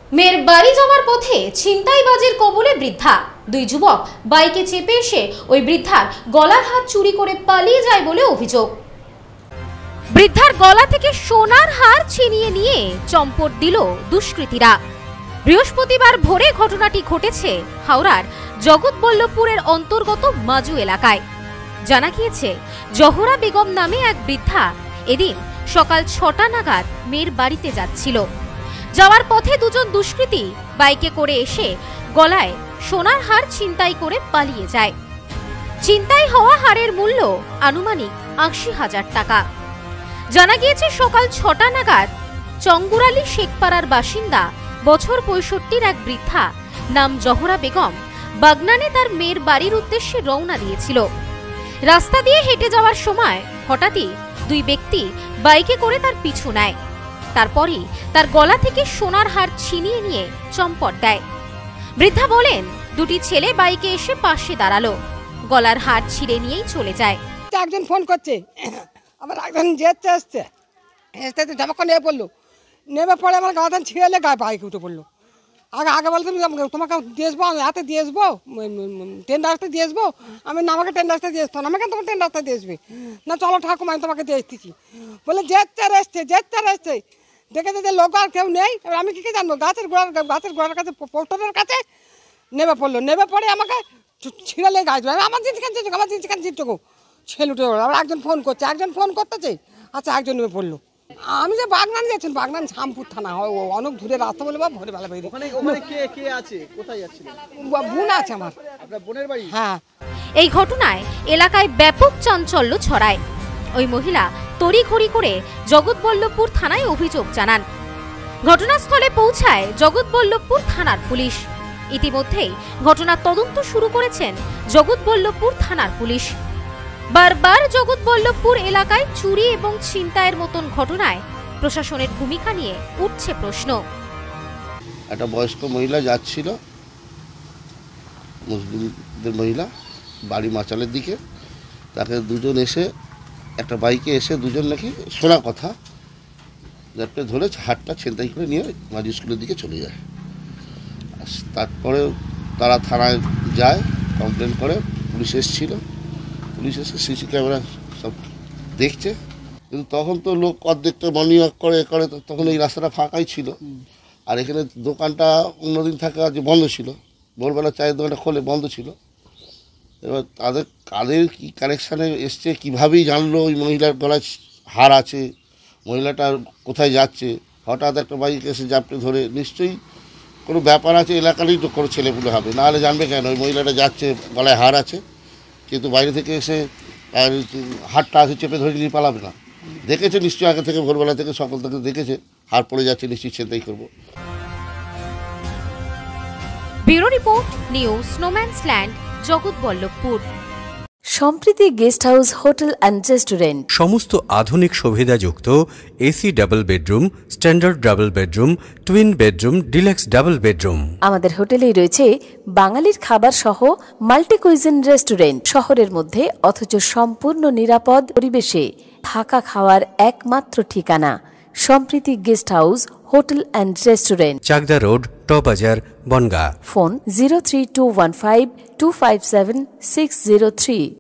মেয়ের বাড়ি যাওয়ার পথে ছিনতাইবাজির কবলে বৃদ্ধা। দুই যুবক বাইকে চেপে এসে ওই বৃদ্ধার গলার হার চুরি করে পালিয়ে যায় বলে অভিযোগ। বৃদ্ধার গলা থেকে সোনার হার ছিনিয়ে নিয়ে চম্পট দিল দুষ্কৃতীরা। বৃহস্পতিবার ভোরে ঘটনাটি ঘটেছে হাওড়ার জগৎবল্লভপুরের অন্তর্গত মাজু এলাকায়। জানা গিয়েছে, জহরা বেগম নামে এক বৃদ্ধা এদিন সকাল ৬টা নাগাদ মেয়ের বাড়িতে যাচ্ছিল। যাওয়ার পথে দুজন দুষ্কৃতী বাইকে করে এসে গলায় সোনার হার ছিনতাই করে পালিয়ে যায়। ছিনতাই হওয়া হারের মূল্য আনুমানিক ৮০,০০০ টাকা। জানা গিয়েছে, সকাল ৬টা নাগাদ চঙ্গুরালী শেখপাড়ার বাসিন্দা বছর ৬৫ এক বৃদ্ধা নাম জহরা বেগম বাগনানে তার মেয়ের বাড়ির উদ্দেশ্যে রওনা দিয়েছিল। রাস্তা দিয়ে হেঁটে যাওয়ার সময় হঠাৎই দুই ব্যক্তি বাইকে করে তার পিছু নেয়। তারপরই তার গলা থেকে সোনার হার ছিনিয়ে নিয়ে চম্পট দেয়। বৃদ্ধা বলেন, দুটি ছেলে বাইকে এসে পাশে দাঁড়ালো, গলার হার ছিঁড়ে নিয়েই চলে যায়। একজন ফোন করছে, আমার একজন যেতে আসছে, জামাক্ষণ নিয়ে পড়লো, নেমে পড়ে আমার গাঁদান ছিঁড়ে গায়ে বাইকে উঠে পড়লো। আগে বলতাম তোমাকে দিয়ে আসবো, আমি হাতে দিয়ে আসবো, ট্রেন রাস্তায় দিয়ে আসবো। আমি না, আমাকে ট্রেন রাস্তায় দিয়ে আসতো না, আমাকে তোমার ট্রেন রাস্তায় দিয়ে আসবে না, চলো ঠাকুমা আমি তোমাকে দিয়ে আসতেছি বলে যেতে আসছে। দেখে যে লোক আর কেউ নেই, এবার আমি কি জানবো, গাছের গোড়ার কাছে পোস্টারের কাছে নেমে পড়লো। নেমে পড়ে আমাকে ছিঁড়ালে গাছ, আমার জিনিস চিনটুকু ছেলে উঠে পড়লো। আবার একজন ফোন করতেছে, আচ্ছা একজন নেমে পড়লো। আমি যে বাগনান যাচ্ছেন, বাগনান শামপুর থানা, অনেক দূরে রাস্তা বলে বা ভোরে বেলা বেরিয়ে। বোন আছে আমার। হ্যাঁ। এই ঘটনায় এলাকায় ব্যাপক চাঞ্চল্য ছড়ায়। ওই মহিলা তড়িঘড়ি করে জগৎবল্লভপুর থানায় অভিযোগ জানান। ঘটনাস্থলে পৌঁছায় জগৎবল্লভপুর থানার পুলিশ। ইতিমধ্যেই ঘটনার তদন্ত শুরু করেছেন জগৎবল্লভপুর থানার পুলিশ। বারবার জগৎবল্লভপুর এলাকায় চুরি এবং ছিনতাইয়ের মতন ঘটনায় প্রশাসনের ভূমিকা নিয়ে উঠছে প্রশ্ন। একটা বয়স্ক মহিলা যাচ্ছিল, মুসলিমদের মহিলা, বাড়ি মাচালের দিকে। তাকে দুজন এসে একটা বাইকে এসে দুজন নাকি শোনা কথা যাতে ধরে হাতটা ছিনতাই করে নিয়ে মাঝি স্কুলের দিকে চলে যায়। তারপরে তারা থানায় যায়, কমপ্লেন করে, পুলিশ এসেছিল। পুলিশ এসে সিসি ক্যামেরা সব দেখছে, কিন্তু তখন তো লোক অর্ধেকটা মর্নিং ওয়াক করে তখন এই রাস্তাটা ফাঁকাই ছিল। আর এখানে দোকানটা অন্যদিন থাকে আজ বন্ধ ছিল, ভোরবেলা চায়ের দোকানটা খোলে, বন্ধ ছিল। এবার কাদের কী কানেকশানে এসছে, কীভাবেই জানলো ওই মহিলার গলায় হার আছে, মহিলাটা কোথায় যাচ্ছে। হঠাৎ একটা বাইক এসে জাপটে ধরে, নিশ্চয়ই কোনো ব্যাপার আছে, এলাকারই তো কোনো ছেলেপুলে হবে, নাহলে জানবে কেন ওই মহিলাটা যাচ্ছে, গলায় হার আছে। কিন্তু বাইরে থেকে এসে হারটা আছে চেপে ধরে নিয়ে পালাবে না। দেখেছে নিশ্চয়ই আগে থেকে, ভোরবেলা থেকে সকাল থেকে দেখেছে হার পড়ে যাচ্ছে, নিশ্চয়ই ছিনতাই করবো। ব্যুরো রিপোর্ট, নিউজ স্নোম্যান্সল্যান্ড, Jagatballavpur. Sampriti guest house, hotel and restaurant. সমস্ত আধুনিক সুবিধাযুক্ত AC double bedroom, standard double bedroom, twin bedroom, deluxe double bedroom. আমাদের হোটেলেই রয়েছে বাঙালির খাবার সহ মাল্টি কুইজিন রেস্টুরেন্ট। শহরের মধ্যে অথচ সম্পূর্ণ নিরাপদ পরিবেশে থাকা খাওয়ার একমাত্র ঠিকানা Sampriti guest house, hotel and restaurant, Chakdah road, টবাজার, বনগাঁ। ফোন 03215257603।